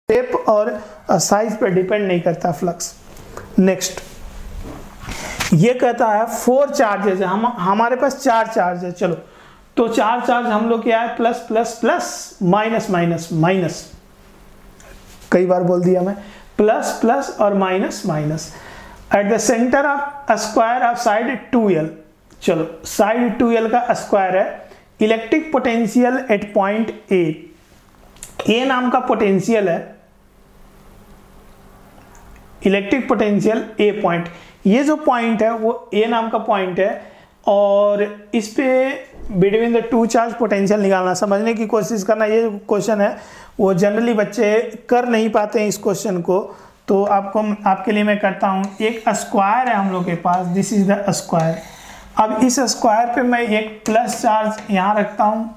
Shape और size पर depend नहीं करता फ्लक्स। नेक्स्ट ये कहता है 4 चार्जेस है, हमारे पास 4 चार्ज है। चलो तो 4 चार्ज हम लोग क्या है, plus plus plus minus minus minus, कई बार बोल दिया मैं, प्लस प्लस और minus minus. At the center of square of side 2l, चलो साइड 2l का स्क्वायर है। Electric potential at point A नाम का पोटेंशियल है, इलेक्ट्रिक पोटेंशियल ए पॉइंट, ये जो पॉइंट है वो ए नाम का पॉइंट है, और इस पे बिटवीन द 2 चार्ज पोटेंशियल निकालना, समझने की कोशिश करना। ये क्वेश्चन है वो जनरली बच्चे कर नहीं पाते हैं इस क्वेश्चन को, तो आपके लिए मैं करता हूँ। एक स्क्वायर है हम लोग के पास, दिस इज द स्क्वायर। अब इस स्क्वायर पे मैं एक प्लस चार्ज यहाँ रखता हूँ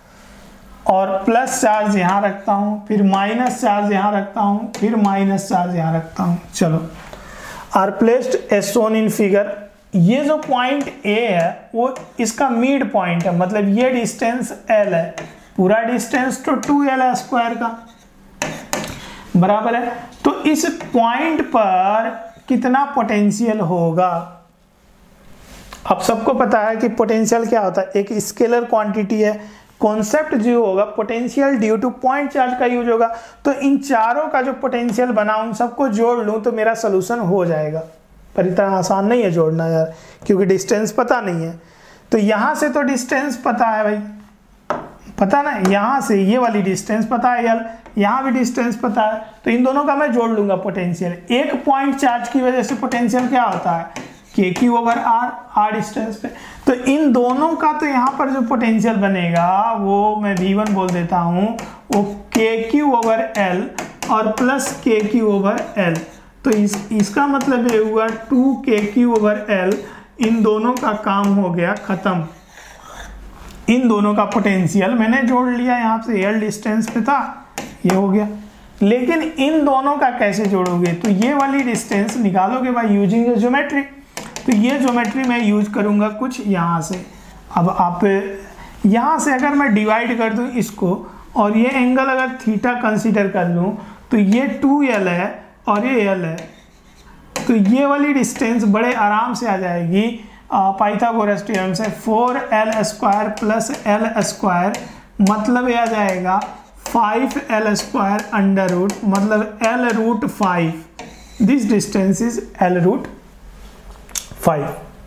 और प्लस चार्ज यहाँ रखता हूँ, फिर माइनस चार्ज यहाँ रखता हूँ, फिर माइनस चार्ज यहाँ रखता हूँ। चलो are placed as shown in figure. ये जो पॉइंट ए है वो इसका मिड पॉइंट है, मतलब ये डिस्टेंस l है, पूरा डिस्टेंस तो 2l है स्क्वायर का, बराबर है। तो इस पॉइंट पर कितना पोटेंशियल होगा? अब सबको पता है कि पोटेंशियल क्या होता है, एक स्केलर क्वांटिटी है। कॉन्सेप्ट जो होगा potential due to point charge का यूज होगा। तो इन चारों का जो पोटेंशियल बना उन सबको जोड़ लूं तो मेरा सोल्यूशन हो जाएगा, पर इतना आसान नहीं है जोड़ना यार, क्योंकि डिस्टेंस पता नहीं है। तो यहां से तो डिस्टेंस पता है भाई, पता ना, यहां से ये वाली डिस्टेंस पता है यल, यहां भी डिस्टेंस पता है, तो इन दोनों का मैं जोड़ लूंगा पोटेंशियल। एक पॉइंट चार्ज की वजह से पोटेंशियल क्या होता है, KQ ओवर R डिस्टेंस पे। तो इन दोनों का तो यहाँ पर जो पोटेंशियल बनेगा वो मैं V1 बोल देता हूँ, वो KQ ओवर L और प्लस KQ ओवर L। तो इसका मतलब ये हुआ 2KQ ओवर L, इन दोनों का काम हो गया खत्म। इन दोनों का पोटेंशियल मैंने जोड़ लिया, यहाँ से L डिस्टेंस पे था, ये हो गया। लेकिन इन दोनों का कैसे जोड़ोगे, तो ये वाली डिस्टेंस निकालोगे बाय यूजिंग ज्योमेट्री। तो ये ज्योमेट्री मैं यूज करूंगा कुछ यहाँ से। अब आप यहाँ से अगर मैं डिवाइड कर दूं इसको, और ये एंगल अगर थीटा कंसीडर कर लूं, तो ये 2l है और ये l है, तो ये वाली डिस्टेंस बड़े आराम से आ जाएगी पाइथागोरस थ्योरम से। 4l square plus l square, मतलब ये आ जाएगा 5l स्क्वायर अंडर रूट, मतलब l root 5। This distance is l root 5,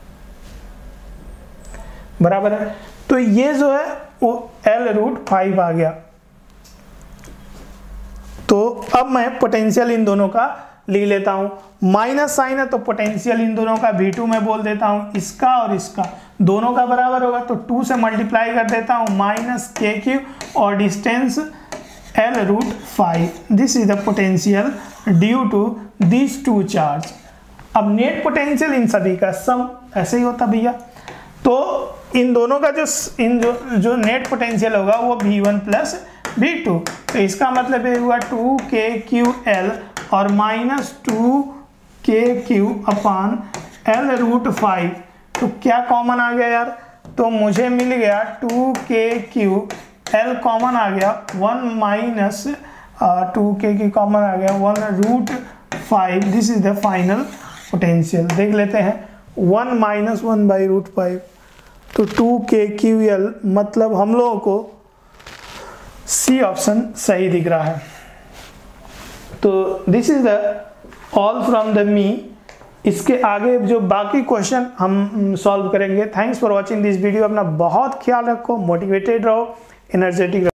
बराबर है। तो ये जो है वो l रूट 5 आ गया। तो अब मैं पोटेंशियल इन दोनों का लिख लेता हूं। माइनस साइन है तो पोटेंशियल इन दोनों का V2 में बोल देता हूं, इसका और इसका दोनों का बराबर होगा, तो 2 से मल्टीप्लाई कर देता हूं, माइनस KQ और distance l root 5। This is the potential due to this 2 charge. अब नेट पोटेंशियल इन सभी का सम ऐसे ही होता भैया, तो इन दोनों का जो नेट पोटेंशियल होगा वो V1 प्लस V2। तो इसका मतलब ये हुआ 2KQL और माइनस 2KQ अपान L रूट 5। तो क्या कॉमन आ गया यार, तो मुझे मिल गया 2KQ, L कॉमन आ गया 1 माइनस 2KQ कॉमन आ गया 1 root 5। This is the final potential. देख लेते हैं, 1 माइनस 1 बाई रूट 5, तो 2KQL, मतलब हम लोगों को सी ऑप्शन सही दिख रहा है। तो this is the all from the me. इसके आगे जो बाकी क्वेश्चन हम सॉल्व करेंगे। Thanks for watching this video. अपना बहुत ख्याल रखो, मोटिवेटेड रहो, एनर्जेटिक रहो।